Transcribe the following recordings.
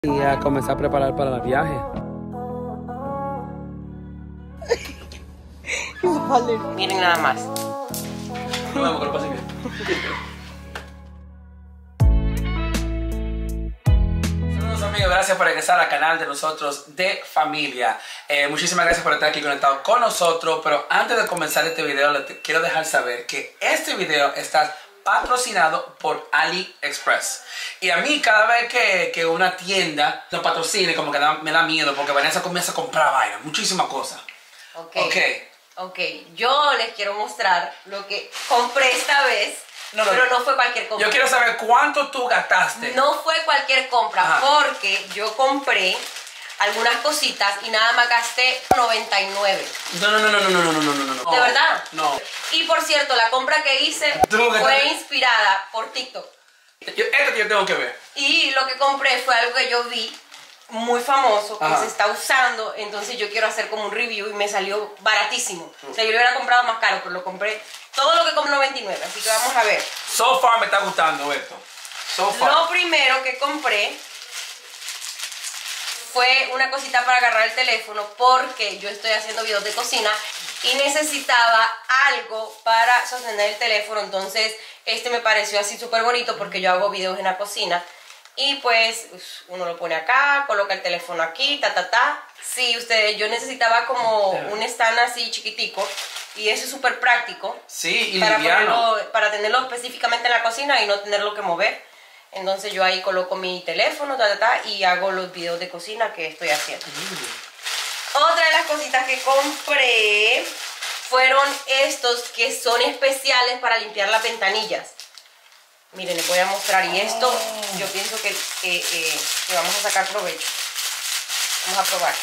Y a comenzar a preparar para el viaje. Miren nada más. Vamos, que lo pase bien. Saludos amigos, gracias por regresar al canal de nosotros de familia. Muchísimas gracias por estar aquí conectado con nosotros. Pero antes de comenzar este video, les quiero dejar saber que este video está patrocinado por AliExpress. Y a mí cada vez que una tienda nos patrocine, como que me da miedo, porque Vanessa comienza a comprar vainas, muchísimas cosas. Ok, yo les quiero mostrar lo que compré esta vez, pero no fue cualquier compra. Yo quiero saber cuánto tú gastaste. No fue cualquier compra, Ajá. porque yo compré algunas cositas y nada más gasté 99. No. ¿De verdad? No. Y por cierto, la compra que hice fue inspirada por TikTok. Esto yo tengo que ver. Y lo que compré fue algo que yo vi muy famoso, que Ajá. se está usando, entonces yo quiero hacer como un review y me salió baratísimo. O sea, yo lo hubiera comprado más caro, pero lo compré, todo lo que compré 99, así que vamos a ver. So far me está gustando esto. So far. Lo primero que compré fue una cosita para agarrar el teléfono, porque yo estoy haciendo videos de cocina y necesitaba algo para sostener el teléfono. Entonces este me pareció así súper bonito, porque yo hago videos en la cocina. Y pues uno lo pone acá, coloca el teléfono aquí, Sí, yo necesitaba como un stand así chiquitico, y eso es súper práctico. Sí, y para liviano. para tenerlo específicamente en la cocina y no tenerlo que mover. Entonces yo ahí coloco mi teléfono, y hago los videos de cocina que estoy haciendo. Otra de las cositas que compré fueron estos, que son especiales para limpiar las ventanillas. Miren, les voy a mostrar, y esto yo pienso que vamos a sacar provecho. Vamos a probar.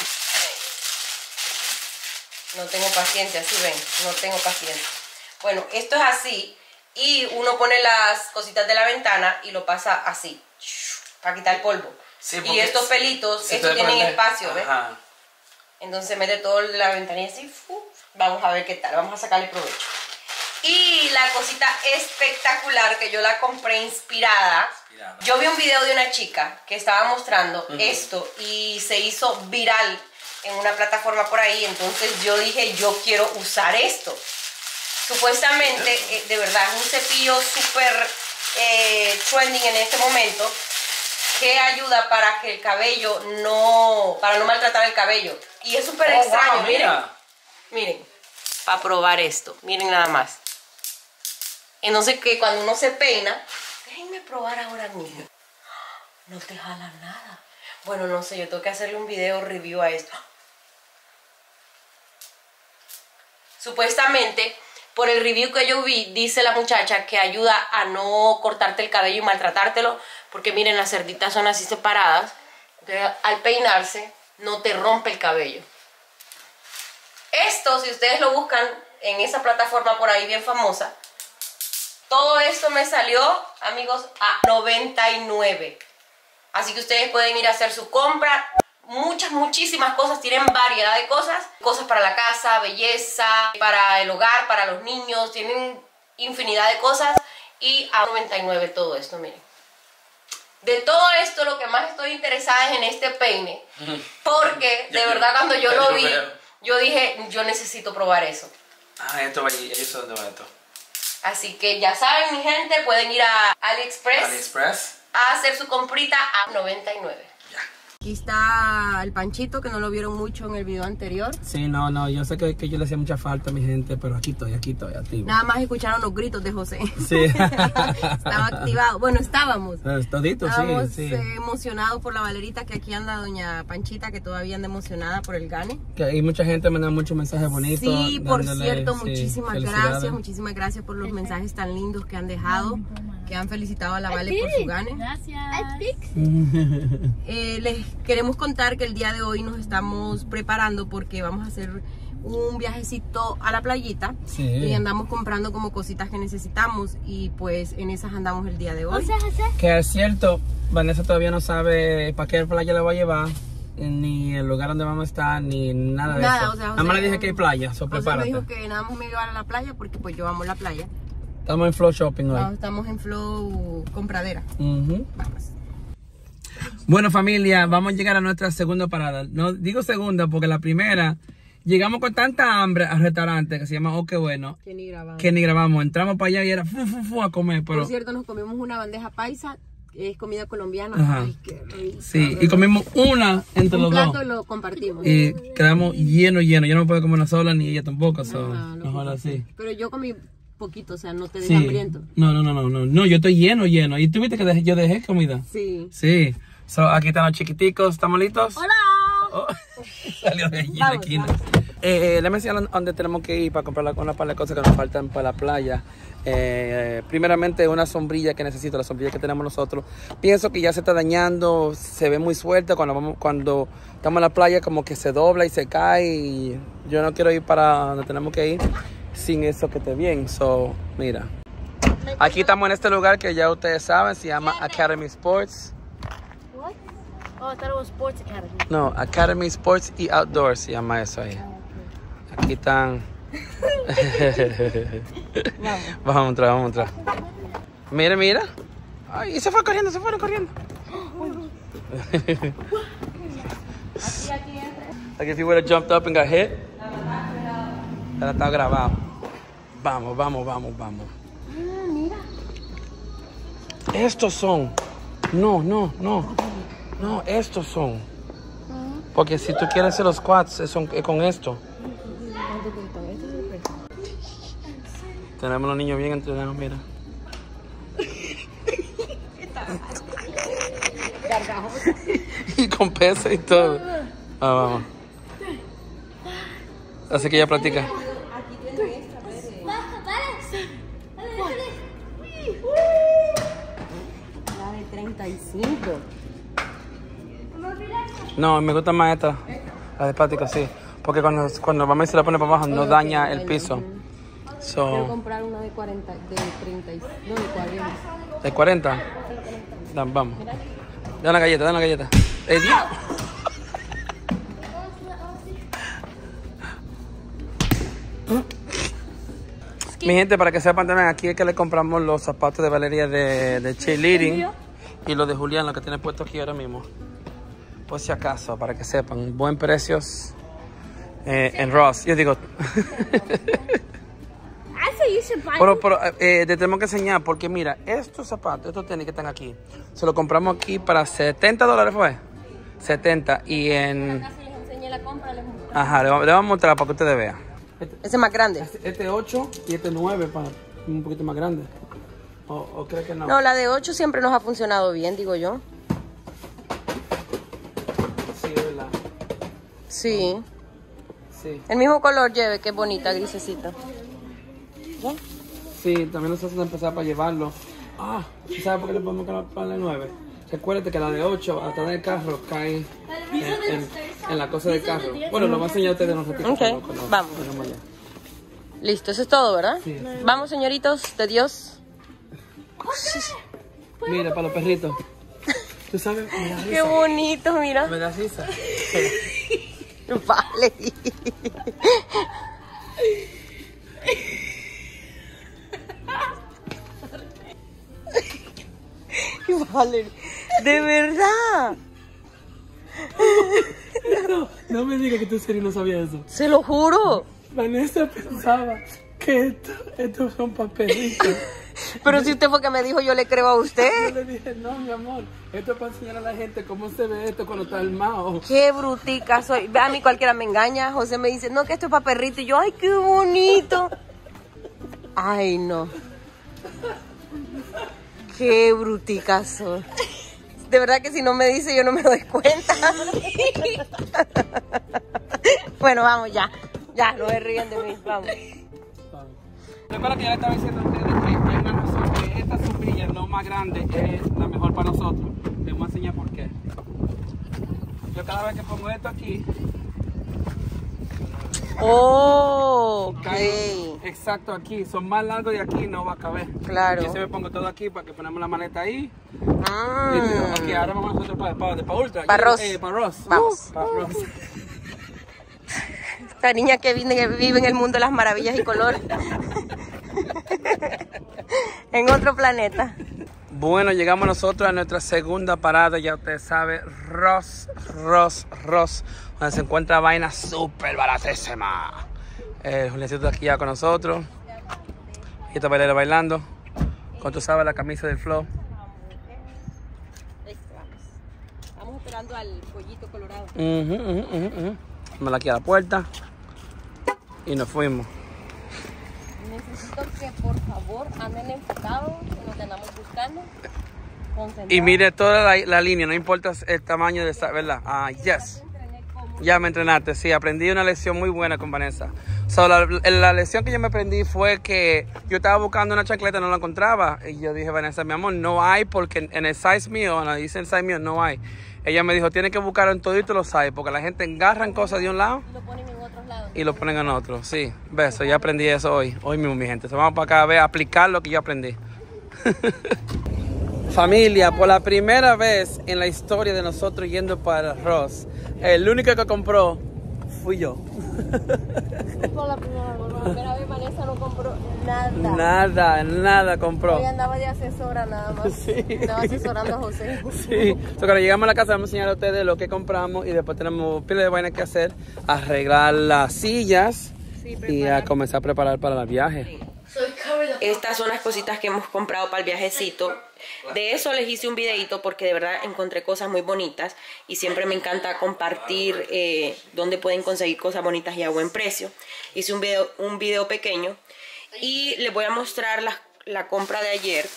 No tengo paciencia, así ven, no tengo paciencia. Bueno, esto es así, y uno pone las cositas de la ventana y lo pasa así, para quitar el polvo. Sí, y estos pelitos, estos tienen espacio, ¿ves? Entonces mete todo la ventanilla así. Vamos a ver qué tal, vamos a sacarle provecho. Y la cosita espectacular que yo la compré inspirada. Yo vi un video de una chica que estaba mostrando esto y se hizo viral en una plataforma por ahí. Entonces yo dije, yo quiero usar esto. Supuestamente, de verdad, es un cepillo súper trending en este momento, que ayuda para que el cabello para no maltratar el cabello. Y es súper extraño, wow, miren, para probar esto, miren nada más. Entonces que cuando uno se peina, déjenme probar ahora mismo. No te jala nada. Bueno, no sé, yo tengo que hacerle un video review a esto. Supuestamente, por el review que yo vi, dice la muchacha que ayuda a no cortarte el cabello y maltratártelo, porque miren, las cerditas son así separadas. Entonces, al peinarse, no te rompe el cabello. Esto, si ustedes lo buscan en esa plataforma por ahí bien famosa, todo esto me salió, amigos, a 99. Así que ustedes pueden ir a hacer su compra. Muchísimas cosas, tienen variedad de cosas. Cosas para la casa, belleza, para el hogar, para los niños. Tienen infinidad de cosas. Y a 99 todo esto, miren. De todo esto, lo que más estoy interesada es en este peine. Porque, de verdad, cuando yo lo vi, yo dije, yo necesito probar eso. Esto va allí, ¿eso dónde va esto? Así que ya saben, mi gente, pueden ir a AliExpress a hacer su comprita a 99. Ya. Aquí está el Panchito, que no lo vieron mucho en el video anterior. Sí, no, yo sé que yo le hacía mucha falta a mi gente, pero aquí estoy activo. Nada más escucharon los gritos de José. Sí. Estaba activado. Bueno, estábamos Sí. Emocionados por la Valerita, que aquí anda doña Panchita, que todavía anda emocionada por el gane. Que hay mucha gente mandando muchos mensajes bonitos. Sí, por dándole, cierto, sí, muchísimas gracias por los mensajes tan lindos que han dejado, que han felicitado a la Vale por su gane. Gracias. Les queremos contar que el día de hoy nos estamos preparando porque vamos a hacer un viajecito a la playita. Sí. Y andamos comprando como cositas que necesitamos, y pues en esas andamos el día de hoy. Que es cierto, Vanessa todavía no sabe para qué playa le va a llevar, ni el lugar donde vamos a estar, ni nada de eso. Nada más le dije que hay playa, prepárate. Me dijo que nada más me iba a la playa porque pues yo amo la playa. Estamos en Flow Shopping hoy. No, estamos en Flow Compradera. Vamos. Bueno, familia, vamos a llegar a nuestra segunda parada. No digo segunda porque la primera llegamos con tanta hambre al restaurante que se llama Oh, qué bueno. Que ni grabamos. Que ni grabamos. Entramos para allá y era a comer. Pero... Por cierto, nos comimos una bandeja paisa, es comida colombiana. Ajá. Ay, qué rico. Sí, y comimos una entre los Un plato dos. lo compartimos. Y quedamos lleno. Yo no me puedo comer una sola ni ella tampoco. So, Ajá, mejor así. Pero yo comí poquito, o sea, no te des Sí. hambriento. No, yo estoy lleno. ¿Y tú viste que yo dejé comida? Sí. Sí. So, aquí están los chiquiticos, ¿estamos listos? ¡Hola! Oh, salió de allí de la esquina. Déjame enseñar dónde tenemos que ir para comprar una par de cosas que nos faltan para la playa. Primeramente una sombrilla que necesito, la sombrilla que tenemos nosotros. Pienso que ya se está dañando, se ve muy suelta cuando estamos en la playa, como que se dobla y se cae. Y yo no quiero ir para donde tenemos que ir sin eso que esté bien. So, mira. Aquí estamos en este lugar que ya ustedes saben, se llama Academy Sports. What? Oh, I thought it was Sports Academy. No, Academy Sports y Outdoors se llama eso ahí. Aquí están. Vamos a entrar. Mira. Ay, y se fueron corriendo. Like if you would have jumped up and got hit. Pero está grabado. Vamos. Mira. Estos son. No, estos son. Porque si tú quieres hacer los squats, es con esto. Tenemos los niños bien entrenados, mira. Y con peso y todo. Vamos. Así que ella practica. La de 35. No, me gusta más esta. La de práctica, sí. Porque cuando mamá se la pone para abajo, no daña el piso. Quiero comprar una de 40, de 30, no, de 40. ¿De 40? Vamos. Da una galleta. Dios. Mi gente, para que sepan también, aquí es que le compramos los zapatos de Valeria de cheerleading y los de Julián, lo que tiene puesto aquí ahora mismo. Por si acaso, para que sepan, buen precios en Ross. Yo digo... Pero te tenemos que enseñar porque mira, estos zapatos, estos tenis que están aquí, se los compramos aquí para $70, ¿fue? 70 y en... Acá si les enseñé la compra, les muestro. Ajá, le vamos a mostrar para que ustedes vean. Ese es más grande. Este 8 y este 9 para un poquito más grande. ¿O crees que no? No, la de 8 siempre nos ha funcionado bien, digo yo. Sí, es verdad. Sí. Sí. El mismo color lleve, que bonita, grisecita. ¿Ya? Sí, también nosotros empezar para llevarlo. Ah, ¿sabes por qué le podemos poner 9? Recuérdate que la de 8 atrás del carro cae en la cosa del carro. Bueno, lo voy a enseñar a ustedes en un ratito. Ok, vamos. Listo, eso es todo, ¿verdad? Sí. Vamos, señoritos de Dios. Mira, para los perritos. ¿Tú sabes? Me da risa. Qué bonito, mira. Me da risa. Vale. Vale. De verdad. No me digas que tú en serio no sabías eso. Se lo juro. Vanessa pensaba que estos son papelitos. Pero si usted fue que me dijo, yo le creo a Yo usted. le dije, no, mi amor, esto es para enseñar a la gente cómo se ve esto cuando está armado. Qué brutica soy. A mí cualquiera me engaña. José me dice, no, que esto es para perrito. Y yo, ay, qué bonito. Ay, no. Qué brutica soy. De verdad que si no me dice, yo no me doy cuenta. Bueno, vamos ya. Ya, no se ríen de mí. Vamos. Recuerda que ya le estaba diciendo a ustedes que hay una razón que esta sombrilla no más grande es la mejor para nosotros. Les voy a enseñar por qué. Yo cada vez que pongo esto aquí, Oh, ok. cae exacto aquí. Son más largos de aquí, no va a caber. Claro. Yo siempre pongo todo aquí para que ponemos la maleta ahí. Mm. Ok, ahora vamos nosotros para Ultra. Pa' Ross. Para Ross. Vamos. Para Ross. Esta niña que vive en el mundo de las maravillas y colores. En otro planeta. Bueno, llegamos nosotros a nuestra segunda parada, ya usted sabe, Ross, donde se encuentra vaina súper baratísima. Juliancito está aquí ya con nosotros. Y esta bailera bailando, con tú sabes la camisa del Flow. Estamos esperando al pollito colorado. Vamos aquí a la puerta y nos fuimos. Necesito que por favor anden enfocados en lo que andamos buscando. Y mire toda la línea, no importa el tamaño de esa, ¿verdad? Ah, yes. Ya me entrenaste, sí, aprendí una lección muy buena con Vanessa. So, la lección que yo me aprendí fue que yo estaba buscando una chancleta y no la encontraba. Y yo dije, Vanessa, mi amor, no hay porque en el size mío, no dice el size mío, no hay. Ella me dijo, tienes que buscar en todito los size porque la gente agarran cosas de un lado y lo ponen en otros lados. Y lo ponen en otro, sí. Beso, ya aprendí eso hoy mismo, mi gente. So, vamos para acá a ver, a aplicar lo que yo aprendí. Familia, por la primera vez en la historia de nosotros yendo para Ross, el único que compró fui yo. Por la primera vez Vanessa no compró nada. Nada compró. Hoy andaba de asesora nada más. Sí. Estaba asesorando a José. Sí. So, cuando llegamos a la casa vamos a enseñar a ustedes lo que compramos y después tenemos pila de vainas que hacer, arreglar las sillas y a comenzar a preparar para el viaje. Estas son las cositas que hemos comprado para el viajecito. De eso les hice un videito porque de verdad encontré cosas muy bonitas y siempre me encanta compartir dónde pueden conseguir cosas bonitas y a buen precio. Hice un video pequeño y les voy a mostrar la compra de ayer,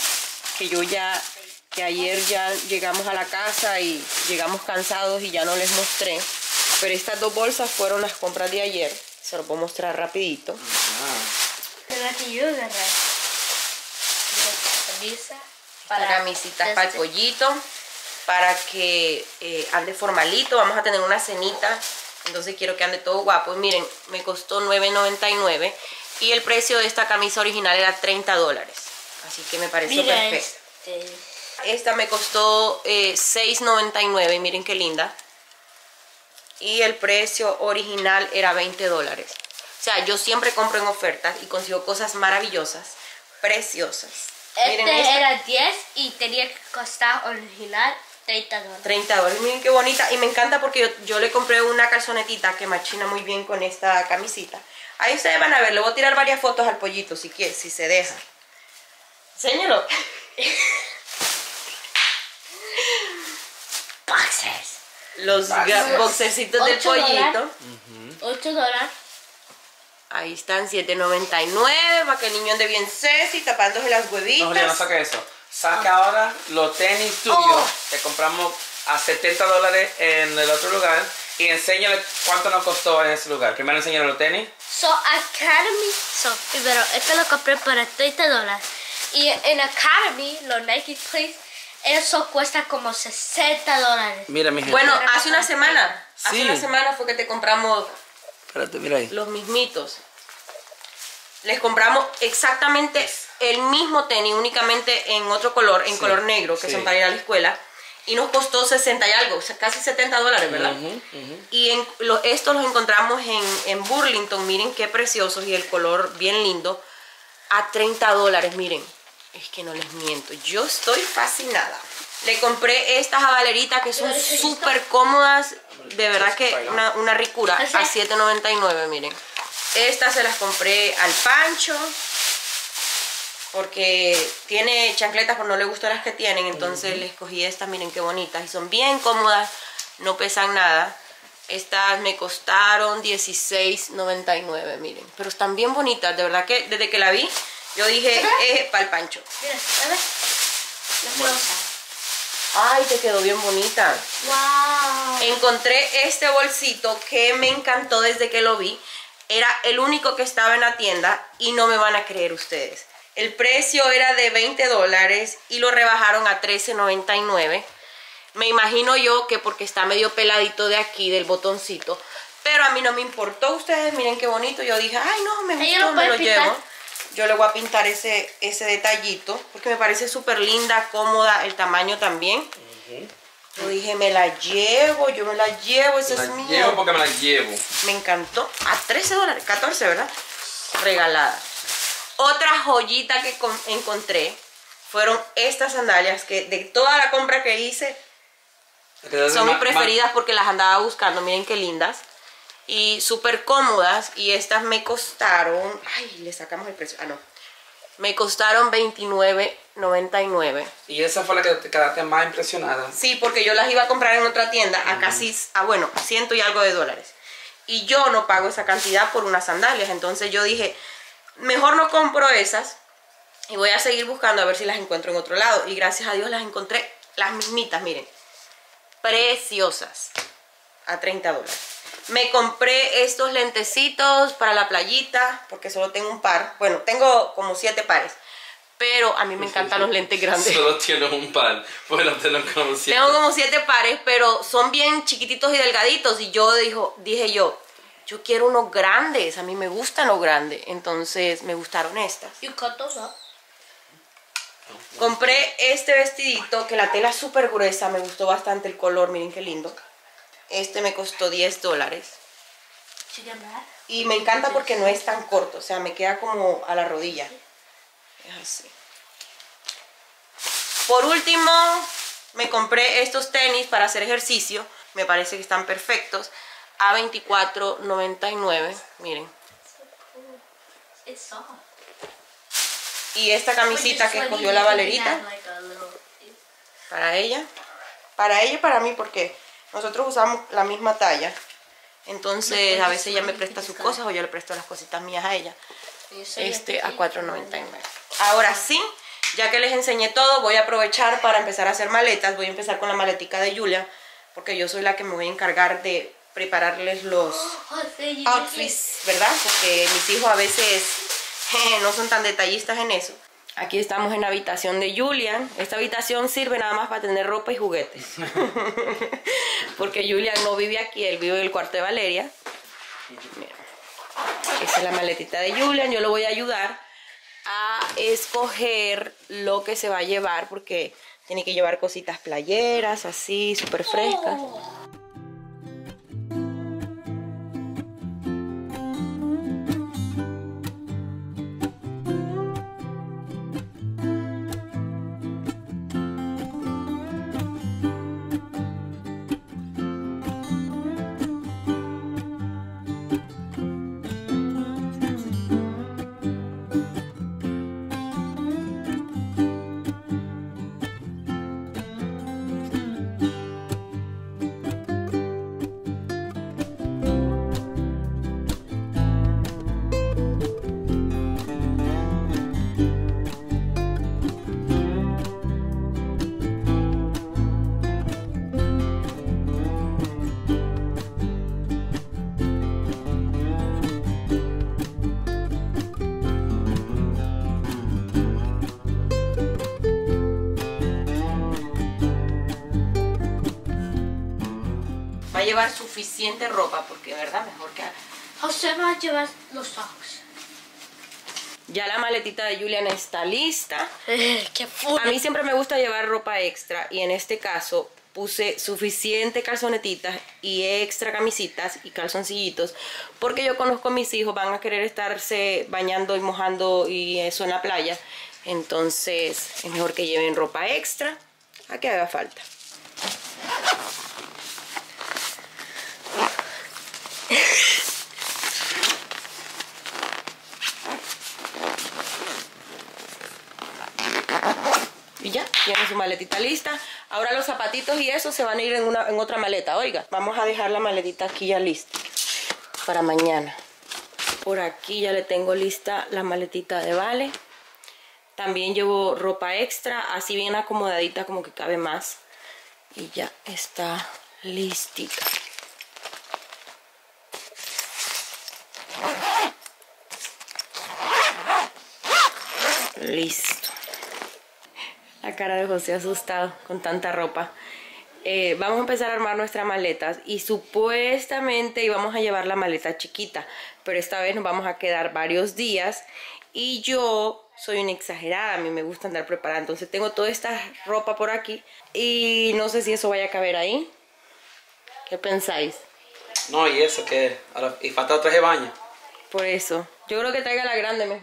que ayer ya llegamos a la casa y llegamos cansados y ya no les mostré. Pero estas dos bolsas fueron las compras de ayer. Se los voy a mostrar rapidito. Para camisitas para el pollito, para que ande formalito. Vamos a tener una cenita, entonces quiero que ande todo guapo. Y miren, me costó $9.99 y el precio de esta camisa original era $30, así que me pareció perfecto. Esta me costó $6.99, miren qué linda, y el precio original era $20. O sea, yo siempre compro en ofertas y consigo cosas maravillosas, preciosas. Miren esta. Era 10 y tenía que costar original $30. $30, miren qué bonita. Y me encanta porque yo le compré una calzonetita que machina muy bien con esta camisita. Ahí ustedes van a ver, le voy a tirar varias fotos al pollito si quiere, si se deja. Enséñalo. Boxers. Los boxercitos del pollito. $8. Ahí están, $7.99 para que el niño ande bien sexy, tapándose las huevitas. No, Julia, no saque eso. Saca ahora los tenis tuyos que compramos a $70 en el otro lugar y enséñale cuánto nos costó en ese lugar. Primero enséñale los tenis. Primero, este lo compré para $30. Y en Academy, los Nike Place, eso cuesta como $60. Mira, mi gente. Bueno, hace una semana. Sí. Hace una semana fue que te compramos. Espérate, mira ahí. Los mismitos. Les compramos exactamente el mismo tenis, únicamente en otro color, en color negro, que son para ir a la escuela. Y nos costó 60 y algo, o sea, casi $70, ¿verdad? Y estos los encontramos en Burlington, miren qué preciosos y el color bien lindo, a $30, miren. Es que no les miento, yo estoy fascinada. Le compré estas jabaleritas que son súper cómodas, de verdad que una ricura, a $7.99, miren. Estas se las compré al Pancho, porque tiene chancletas pero no le gustan las que tienen, entonces le escogí estas, miren qué bonitas, y son bien cómodas, no pesan nada. Estas me costaron $16.99, miren, pero están bien bonitas, de verdad que desde que la vi, yo dije, para el Pancho. Mira, a ver. La rosa. Ay, te quedó bien bonita. Wow. Encontré este bolsito que me encantó desde que lo vi. Era el único que estaba en la tienda y no me van a creer ustedes. El precio era de $20 y lo rebajaron a $13.99. Me imagino yo que porque está medio peladito de aquí, del botoncito. Pero a mí no me importó. Ustedes miren qué bonito. Yo dije, ay no, me gustó, me lo llevo. Yo le voy a pintar ese detallito porque me parece súper linda, cómoda, el tamaño también. Yo dije, me la llevo, yo me la llevo, ese es mío. Llevo porque me la llevo. Me encantó. A $13, 14, ¿verdad? Regalada. Otra joyita que encontré fueron estas sandalias, que de toda la compra que hice son mis preferidas porque las andaba buscando. Miren qué lindas y súper cómodas. Y estas me costaron, ay, le sacamos el precio, no, me costaron $29.99. ¿Y esa fue la que te quedaste más impresionada? Sí, porque yo las iba a comprar en otra tienda a casi, bueno, $100 y algo. Y yo no pago esa cantidad por unas sandalias. Entonces yo dije, mejor no compro esas y voy a seguir buscando a ver si las encuentro en otro lado. Y gracias a Dios las encontré, las mismitas, miren, preciosas, a $30. Me compré estos lentecitos para la playita, porque solo tengo un par. Bueno, tengo como 7 pares, pero a mí me encantan los lentes grandes. Solo tienes un par, bueno, tengo como 7. Tengo como 7 pares, pero son bien chiquititos y delgaditos. Y yo dije yo quiero unos grandes, a mí me gustan los grandes. Entonces me gustaron estas. You cut those up. Compré este vestidito, que la tela es súper gruesa, me gustó bastante el color, miren qué lindo. Este me costó $10. Y me encanta porque no es tan corto, o sea, me queda como a la rodilla. Es así. Por último, me compré estos tenis para hacer ejercicio. Me parece que están perfectos. A $24.99, miren. Y esta camisita que escogió la Valerita, para ella y para mí, porque nosotros usamos la misma talla. Entonces a veces ella me presta sus cosas o yo le presto las cositas mías a ella. A $4.99. Ahora sí, ya que les enseñé todo, voy a aprovechar para empezar a hacer maletas. Voy a empezar con la maletica de Julia, porque yo soy la que me voy a encargar de prepararles los outfits, ¿verdad? Porque mis hijos a veces no son tan detallistas en eso. Aquí estamos en la habitación de Julian. Esta habitación sirve nada más para tener ropa y juguetes. Porque Julian no vive aquí, él vive en el cuarto de Valeria. Mira. Esta es la maletita de Julian. Yo lo voy a ayudar a escoger lo que se va a llevar, porque tiene que llevar cositas playeras, así, súper frescas. Va a llevar suficiente ropa, porque verdad, mejor que... José va a llevar los socks. Ya la maletita de Julian está lista. Qué full. A mí siempre me gusta llevar ropa extra, y en este caso puse suficiente calzonetitas y extra camisitas y calzoncillitos, porque yo conozco a mis hijos, van a querer estarse bañando y mojando y eso en la playa. Entonces es mejor que lleven ropa extra a que haga falta. Y ya, tiene su maletita lista. Ahora los zapatitos y eso se van a ir en otra maleta. Oiga, vamos a dejar la maletita aquí ya lista para mañana. Por aquí ya le tengo lista la maletita de Vale. También llevo ropa extra, así bien acomodadita, como que cabe más. Y ya está listita. Listo. La cara de José asustado con tanta ropa. Vamos a empezar a armar nuestras maletas y supuestamente íbamos a llevar la maleta chiquita, pero esta vez nos vamos a quedar varios días y yo soy una exagerada, a mí me gusta andar preparada, entonces tengo toda esta ropa por aquí y no sé si eso vaya a caber ahí. ¿Qué pensáis? No, y eso que... Y falta traje de baño. Por eso, yo creo que traiga la grande mejor.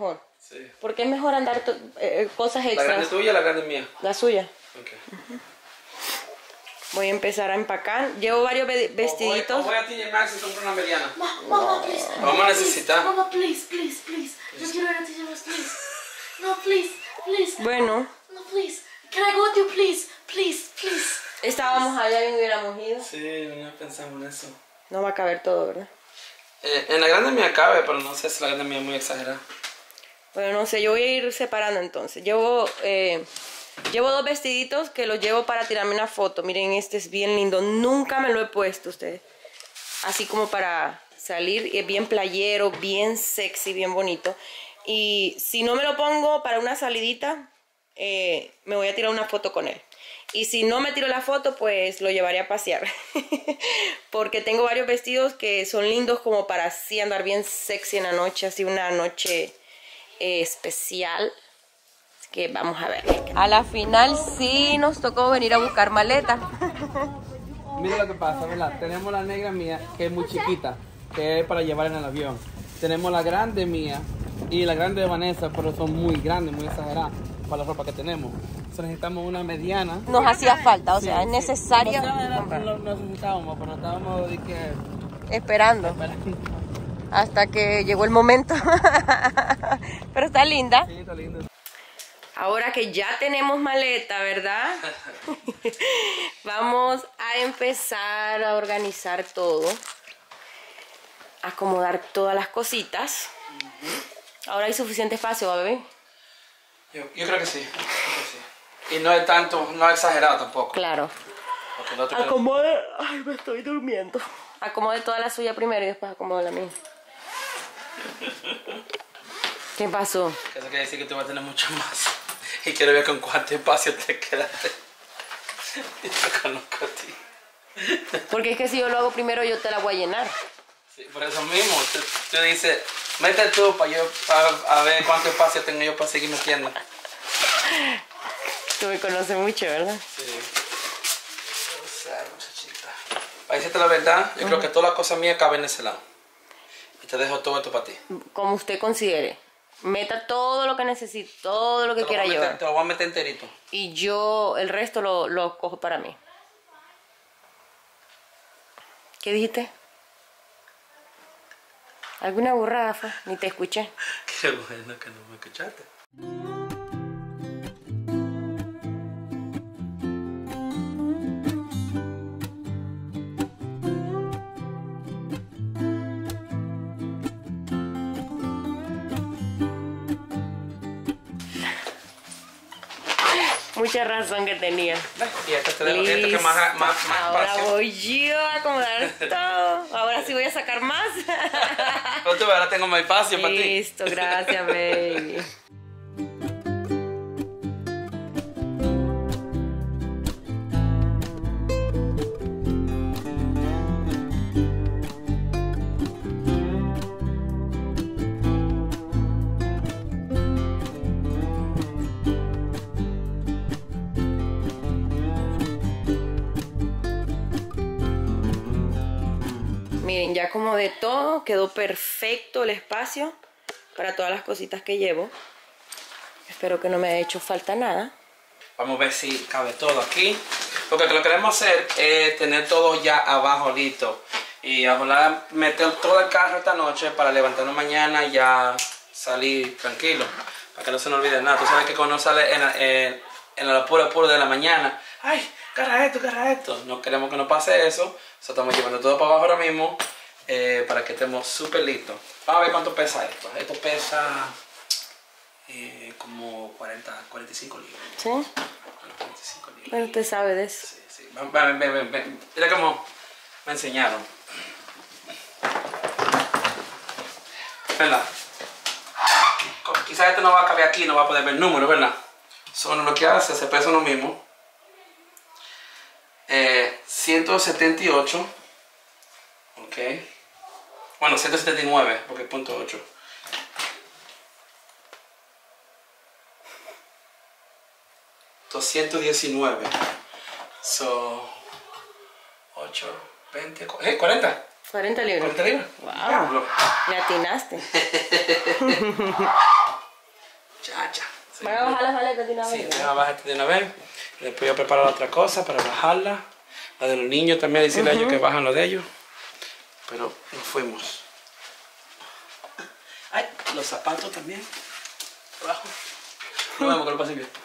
Sí. Porque es mejor andar cosas ¿La extras. grande tuya o la grande mía? La suya. Ok. Voy a empezar a empacar. Llevo varios vestiditos. O voy a TJ Maxx y compro una mediana. Mama, please. Vamos a necesitar. Mama, please. Yo quiero ir a TJ Maxx, please. No, please. Bueno, No, please. Can I go with you, please? Please. estábamos allá y hubiéramos ido. Sí, no pensamos en eso. No va a caber todo, ¿verdad? En la grande mía cabe, pero no sé si la grande mía es muy exagerada. Bueno, no sé, yo voy a ir separando entonces. Llevo 2 vestiditos que los llevo para tirarme una foto. Miren, este es bien lindo. Nunca me lo he puesto, ustedes. Así como para salir. Es bien playero, bien sexy, bien bonito. Y si no me lo pongo para una salidita, me voy a tirar una foto con él. Y si no me tiro la foto, pues lo llevaré a pasear. Porque tengo varios vestidos que son lindos como para así andar bien sexy en la noche. Así una noche especial. Así que vamos a ver. A la final sí nos tocó venir a buscar maleta. Mira lo que pasa, ¿verdad? Tenemos la negra mía, que es muy chiquita, que es para llevar en el avión. Tenemos la grande mía y la grande de Vanessa, pero son muy grandes, muy exageradas para la ropa que tenemos. Entonces necesitamos una mediana. Nos hacía falta, o sea, Sí, es sí. necesario O sea, comprar. no necesitábamos, pero estábamos de que... Esperando hasta que llegó el momento. Pero está linda. Sí, está lindo. Ahora que ya tenemos maleta, ¿verdad? Vamos a empezar a organizar todo. Acomodar todas las cositas. Ahora hay suficiente espacio, bebé. Yo creo que sí. Y no es tanto, no es exagerado tampoco. Claro. Porque no te Acomode. Ay, me estoy durmiendo. Acomode toda la suya primero y después acomodo la mía. ¿Qué pasó? Eso quiere decir que tú vas a tener mucho más. Y quiero ver con cuánto espacio te quedaste. Yo te conozco a ti. Porque es que si yo lo hago primero, yo te la voy a llenar. Sí, por eso mismo. Tú dices, mete tú para ver cuánto espacio tengo yo para seguir metiendo. Tú me conoces mucho, ¿verdad? Sí. O sea, muchachita. Para decirte la verdad, yo creo que todas las cosas mías caben en ese lado. Y te dejo todo esto para ti. Como usted considere. Meta todo lo que necesite, todo lo que quiera llevar. Te lo voy a meter enterito. Y yo el resto lo cojo para mí. ¿Qué dijiste? ¿Alguna burrada, Fa? Ni te escuché. Qué bueno que no me escuchaste. Mucha razón que tenía. Y esto te dejo, esto que más Ahora espacio. voy yo a acomodar todo. Ahora sí voy a sacar más. Pero tú, ahora tengo más espacio para ti. Listo, gracias, baby. Miren, ya como de todo, quedó perfecto el espacio para todas las cositas que llevo. Espero que no me haya hecho falta nada. Vamos a ver si cabe todo aquí. Porque lo que queremos hacer es tener todo ya abajo listo. Y a meter todo el carro esta noche para levantarnos mañana y ya salir tranquilo. Para que no se nos olvide nada. Tú sabes que cuando uno sale en el apuro de la mañana, ¡ay! Carga esto. No queremos que nos pase eso. Estamos llevando todo para abajo ahora mismo para que estemos súper listos. Vamos a ver cuánto pesa esto. Esto pesa como 45 libras. ¿Sí? 45 libras. Pero usted sabe de eso. Sí. Ven. Mira cómo me enseñaron. ¿Verdad? Quizás esto no va a caber aquí, no va a poder ver el número, ¿verdad? Son lo que hace, se pesa uno mismo. 178. Ok. Bueno, 179, porque es punto 8. $219. So 8, 20, 40. 40 libras. 40 libras. Wow. Diablo. Le atinaste. Chacha. ¿Van a bajar las maletas de una Sí, vez? déjame bajarte de una vez. Después yo preparo la otra cosa para bajarla. La de los niños también, decirle a ellos que bajan lo de ellos. Pero nos fuimos. Ay, los zapatos también. Abajo. Nos vemos, que lo pasen bien.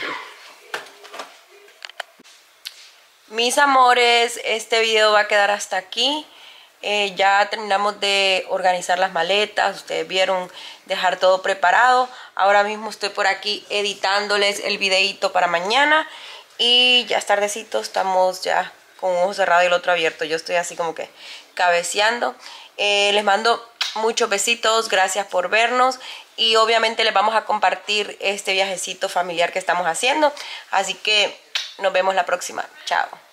Mis amores, este video va a quedar hasta aquí. Ya terminamos de organizar las maletas. Ustedes vieron, dejar todo preparado. Ahora mismo estoy por aquí editándoles el videito para mañana. Y ya es tardecito, estamos ya con un ojo cerrado y el otro abierto. Yo estoy así como que cabeceando. Les mando muchos besitos, gracias por vernos. Y obviamente les vamos a compartir este viajecito familiar que estamos haciendo. Así que nos vemos la próxima. Chao.